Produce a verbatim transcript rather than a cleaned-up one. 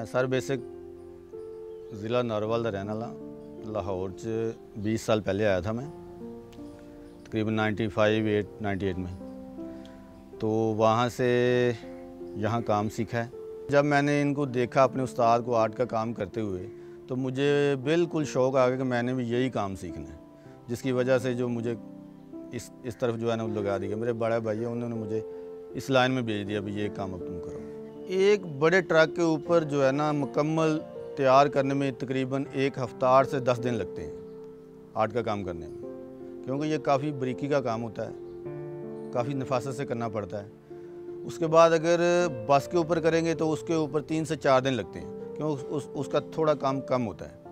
Sir basic ज़िला नारोवाल का रहने वाला, लाहौर च बीस साल पहले आया था मैं, तकरीबन ninety five eight ninety eight में। तो वहाँ से यहाँ काम सीखा है। जब मैंने इनको देखा अपने उस्ताद को आर्ट का काम करते हुए, तो मुझे बिल्कुल शौक़ आ गया कि मैंने भी यही काम सीखना है, जिसकी वजह से जो मुझे इस इस तरफ जो है ना लगा दिया। मेरे बड़े भाई हैं, उन्होंने मुझे इस लाइन में भेज दिया, भी ये काम अब तुम करो। एक बड़े ट्रक के ऊपर जो है ना मुकम्मल तैयार करने में तकरीबन एक हफ्ता आठ से दस दिन लगते हैं आर्ट का काम करने में, क्योंकि ये काफ़ी बारीकी का काम होता है, काफ़ी नफासत से करना पड़ता है। उसके बाद अगर बस के ऊपर करेंगे तो उसके ऊपर तीन से चार दिन लगते हैं, क्योंकि उस, उस, उसका थोड़ा काम कम होता है।